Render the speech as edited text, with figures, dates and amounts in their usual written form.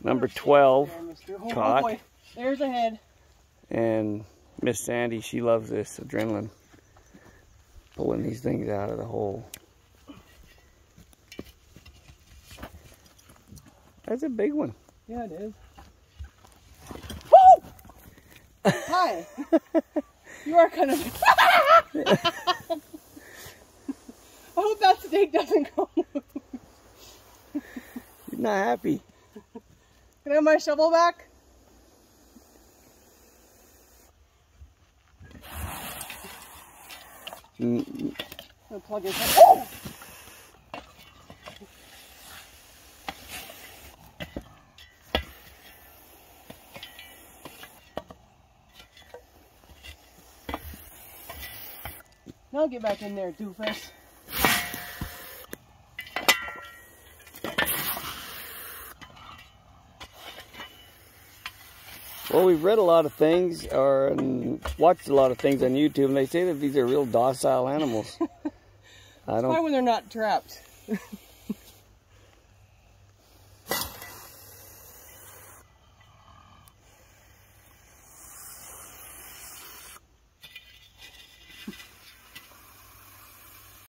Number 12 caught. Oh boy, there's a head. And Miss Sandy, she loves this adrenaline. Pulling these things out of the hole. That's a big one. Yeah, it is. Woo! Hi. You are kind of... I hope that snake doesn't go loose. You're not happy. Can I have my shovel back? I'm gonna plug his head. Oh! Now get back in there, doofus. Well, we've read a lot of things or watched a lot of things on YouTube, and they say that these are real docile animals. That's why when they're not trapped.